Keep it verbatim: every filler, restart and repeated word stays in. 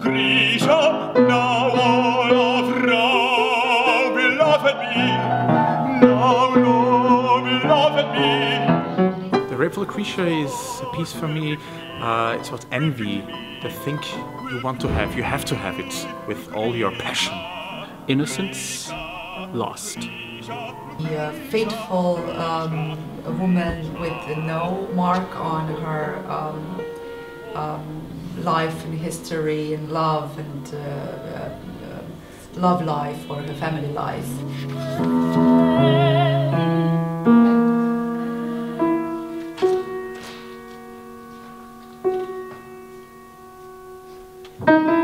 Lucretia, now all of love will laugh at me. Now love will laugh at me. The Rape of Lucretia is a piece for me. Uh, it's about envy. The thing you want to have, you have to have it with all your passion. Innocence lost. The uh, fateful um, woman with no mark on her um, um, life and history and love and uh, uh, uh, love life or her family life. Thank you.